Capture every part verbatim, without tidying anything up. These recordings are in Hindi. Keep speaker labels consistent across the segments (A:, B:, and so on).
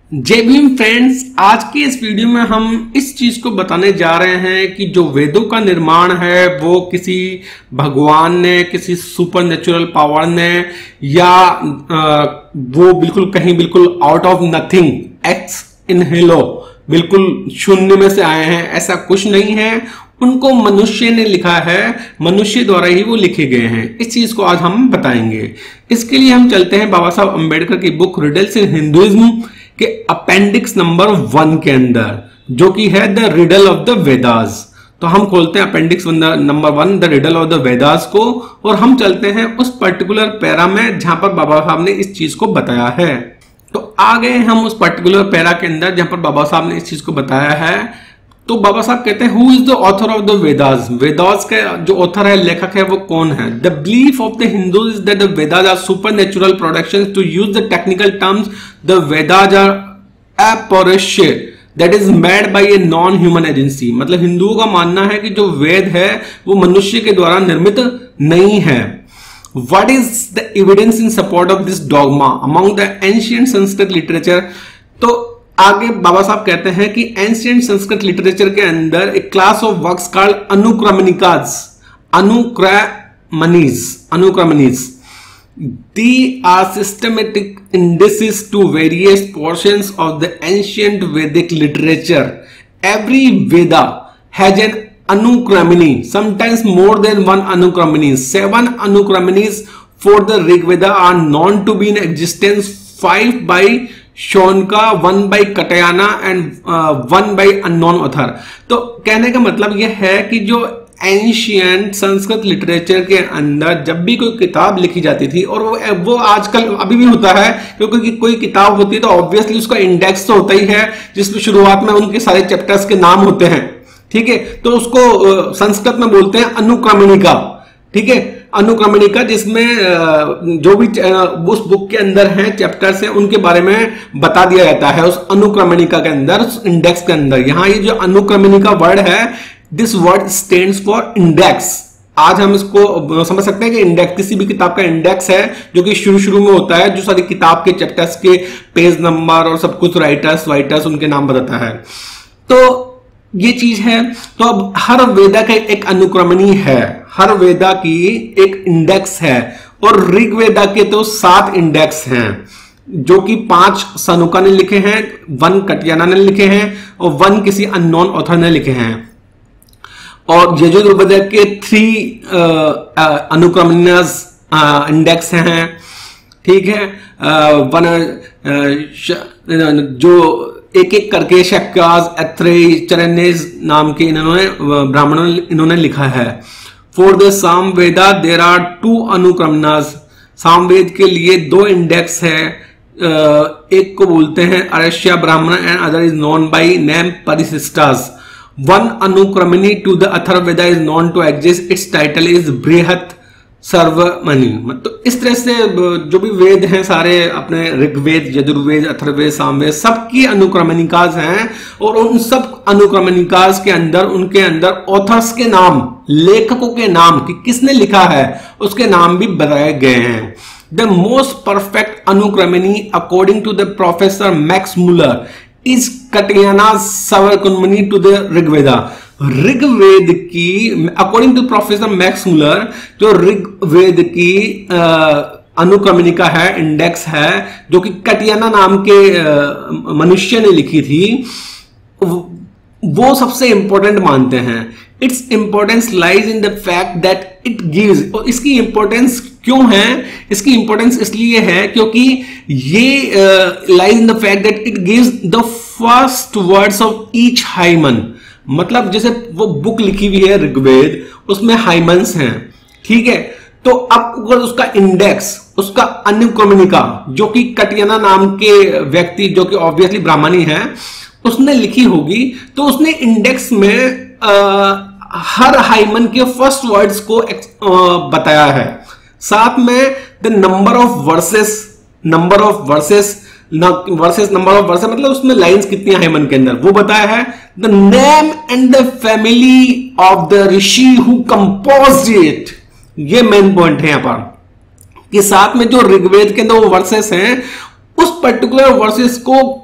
A: जय भीम फ्रेंड्स, आज के इस वीडियो में हम इस चीज को बताने जा रहे हैं कि जो वेदों का निर्माण है वो किसी भगवान ने, किसी सुपर नेचुरल पावर ने या आ, वो बिल्कुल कहीं बिल्कुल आउट ऑफ नथिंग एक्स इन हेलो बिल्कुल शून्य में से आए हैं, ऐसा कुछ नहीं है। उनको मनुष्य ने लिखा है, मनुष्य द्वारा ही वो लिखे गए हैं। इस चीज को आज हम बताएंगे। इसके लिए हम चलते हैं बाबा साहब अंबेडकर की बुक रिडल्स इन हिंदुइज्म के अपेंडिक्स नंबर वन के अंदर, जो कि है the riddle of the Vedas. तो हम खोलते हैं appendix number one, the riddle of the Vedas को, और हम चलते हैं उस पर्टिकुलर पैरा में जहां पर बाबा साहब ने इस चीज को बताया है। तो आ गए हम उस पर्टिकुलर पैरा के अंदर जहां पर बाबा साहब ने इस चीज को बताया है। तो बाबा साहब कहते हैं, who is the author of the Vedas? Vedas का जो ऑथर है, लेखक है, वो कौन है? The belief of the Hindus is that the Vedas are super natural productions. To use the technical terms, the Vedas are apaurusheya that is made by a non human agency. मतलब हिंदुओं का मानना है कि जो वेद है वो मनुष्य के द्वारा निर्मित नहीं है। What is the evidence in support of this dogma among the ancient Sanskrit literature? तो आगे बाबा साहब कहते हैं कि एंशियंट संस्कृत लिटरेचर के अंदर एक class of works called Anukramanikas, Anukramanis Anukramanis They are systematic indices to various portions of the ancient Vedic literature. Every Veda has an Anukramini, sometimes more than one Anukramini. Seven Anukraminis for the Rig Veda are known to be in existence. Five by Shaunaka, one by Katyayana and one by unknown author. तो कहने का मतलब यह है कि जो एंशियंट संस्कृत लिटरेचर के अंदर जब भी कोई किताब लिखी जाती थी, और वो वो आजकल अभी भी होता है, क्योंकि कोई किताब होती है तो ऑब्वियसली उसका इंडेक्स तो होता ही है जिसमें शुरुआत में उनके सारे चैप्टर्स के नाम होते हैं। ठीक है, तो उसको संस्कृत में बोलते हैं अनुक्रमणिका। ठीक है, अनुक्रमणिका, जिसमें जो भी उस बुक के अंदर हैं चैप्टर्स हैं उनके बारे में बता दिया जाता है उस अनुक्रमणिका के अंदर, उस इंडेक्स के अंदर। यहां ये जो अनुक्रमणिका वर्ड है, this word stands for index. आज हम इसको समझ सकते हैं कि इंडेक्स किसी भी किताब का इंडेक्स है, जो कि शुरू शुरू में होता है, जो सारी किताब के चैप्टर्स के पेज नंबर और सब कुछ, राइटर्स वाइटर्स उनके नाम बताता है। तो ये चीज है। तो अब हर वेदा का एक अनुक्रमणी है, हर वेदा की एक इंडेक्स है, और ऋग्वेदा के तो सात इंडेक्स हैं, जो कि पांच सनुका ने लिखे हैं, वन कटियाना ने लिखे हैं, और वन किसी अननोन ऑथर ने लिखे हैं। और यजुर्वेद के थ्री अनुक्रमणीज इंडेक्स हैं। ठीक है, आ, वन आ, जो एक एक करके शक्याज, एथ्रेय, चरनेज नाम के इन्होंने ब्राह्मणों ने इन्होंने लिखा है। For the Sama Veda there are two Anukramanas. Samaveda के लिए दो इंडेक्स है, एक को बोलते हैं Arsheya Brahmana and other is known by name Parishishtas. One Anukramani to the Atharvaveda is known to exist, its title is Brihat Sarvamani. तो इस तरह से जो भी वेद हैं सारे, अपने ऋग्वेद, यजुर्वेद, अथर्ववेद, सामवेद, सबकी अनुक्रमणिकास हैं, और उन सब अनुक्रमणिकास के अंदर उनके अंदर ऑथर्स के नाम, लेखकों के नाम, कि किसने लिखा है उसके नाम भी बताए गए हैं। The most perfect Anukramani according to the professor Max Muller is Katyayana Sarvanukramani to the Rigveda. Rigveda की, according to professor Max Muller, जो ऋग्वेद की अनुक्रमणिका है, इंडेक्स है, जो कि कटियाना नाम के मनुष्य ने लिखी थी, वो सबसे इंपॉर्टेंट मानते हैं। Its importance lies in the fact that it gives. और इसकी इंपॉर्टेंस क्यों है? इसकी इंपॉर्टेंस इसलिए है क्योंकि ये lies in the fact that it gives the first words of each hymn. मतलब जैसे वो बुक लिखी हुई है ऋग्वेद, उसमें हाइमन्स हैं। ठीक है, तो अब अगर उसका इंडेक्स, उसका अनुक्रमणिका, जो कि कटियाना नाम के व्यक्ति, जो कि ऑब्वियसली ब्राह्मणी है, उसने लिखी होगी, तो उसने इंडेक्स में आ, हर हाइमन के फर्स्ट वर्ड्स को आ, बताया है। साथ में the number of verses, number of verses verses number of verses मतलब उसमें लाइंस कितनी है हाइमन के अंदर, वो बताया है। The name and the family of the rishi who composed it, ये मेन पॉइंट है यहां पर, कि साथ में जो ऋग्वेद के अंदर वो वर्सेस हैं, उस पर्टिकुलर वर्सेस को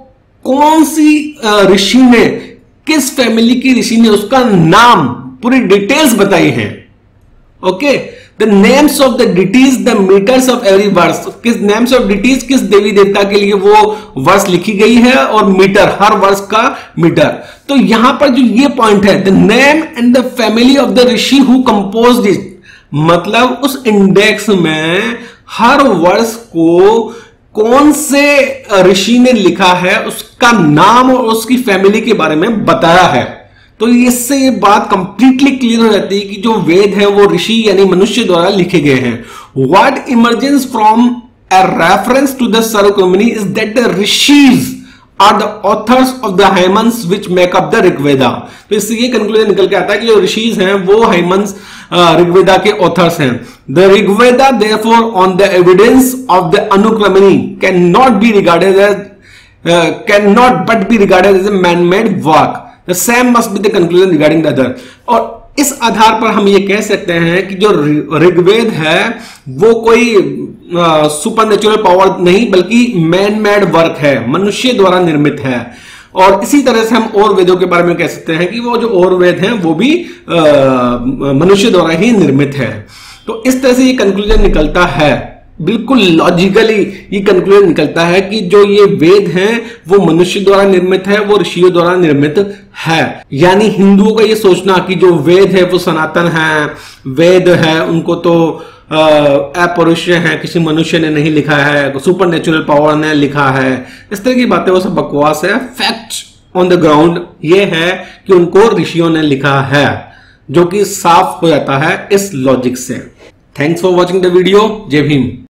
A: कौन सी ऋषि ने, किस फैमिली की ऋषि ने उसका नाम, पूरी डिटेल्स बताई है। Okay, the names of the deities, the meters of every verse, किस नेम्स ऑफ डिटीज, किस देवी देवता के लिए वो वर्ष लिखी गई है, और मीटर, हर वर्ष का मीटर। तो यहां पर जो ये पॉइंट है, the name and the family of the rishi who composed it, मतलब उस इंडेक्स में हर वर्ष को कौन से ऋषि ने लिखा है, उसका नाम और उसकी फैमिली के बारे में बताया है। तो इससे ये बात कंप्लीटली क्लियर हो जाती है कि जो वेद है वो ऋषि यानी मनुष्य द्वारा लिखे गए हैं। What emerges from a reference to the Sarvanukramani is that the rishis are the authors of the hymns which make up the Rigveda. तो इससे ये कंक्लूजन निकल के आता है कि जो ऋषिज हैं वो हाइमन्स ऋग्वेदा के ऑथर्स हैं। The Rigveda therefore on the evidence of the Anukramani can not be regarded as can not but be regarded as a man made work. The same must be the conclusion regarding the other. और इस आधार पर हम ये कह सकते हैं कि जो ऋग्वेद है वो कोई सुपर नेचुरल पावर नहीं बल्कि मैन मेड वर्क है, मनुष्य द्वारा निर्मित है। और इसी तरह से हम और वेदों के बारे में कह सकते हैं कि वो जो और वेद हैं वो भी मनुष्य द्वारा ही निर्मित है। तो इस तरह से ये कंक्लूजन निकलता है, बिल्कुल लॉजिकली ये कंक्लूजन निकलता है कि जो ये वेद हैं वो मनुष्य द्वारा निर्मित है, वो ऋषियों द्वारा निर्मित है। यानी हिंदुओं का ये सोचना कि जो वेद है वो सनातन है, वेद है उनको तो अपौरुषेय है, किसी मनुष्य ने नहीं लिखा है, सुपर नेचुरल पावर ने लिखा है, इस तरह की बातें वो सब बकवास है। फैक्ट ऑन द ग्राउंड ये है कि उनको ऋषियों ने लिखा है, जो कि साफ हो जाता है इस लॉजिक से। Thanks for watching the video. जय भीम।